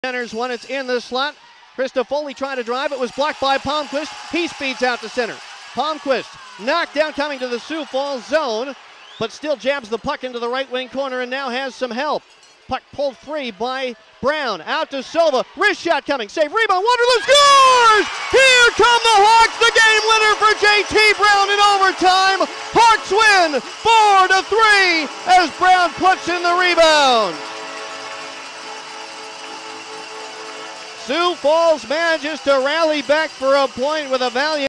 Centers one, it's in the slot. Krista Foley trying to drive. It was blocked by Palmquist. He speeds out to center. Palmquist knocked down coming to the Sioux Falls zone, but still jabs the puck into the right wing corner and now has some help. Puck pulled free by Brown. Out to Silva. Wrist shot coming. Save. Rebound. Waterloo scores! Here come the Hawks. The game winner for JT Brown in overtime. Hawks win 4-3 as Brown puts in the rebound. Sioux Falls manages to rally back for a point with a valiant